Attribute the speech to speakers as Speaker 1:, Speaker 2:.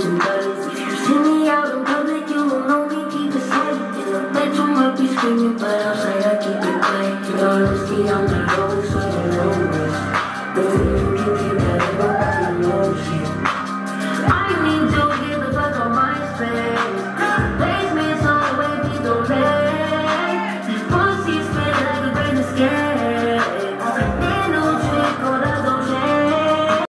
Speaker 1: switching colors. If you see me out in public, you don't know me, keep it silent. In the bedroom, I be screaming, but I'm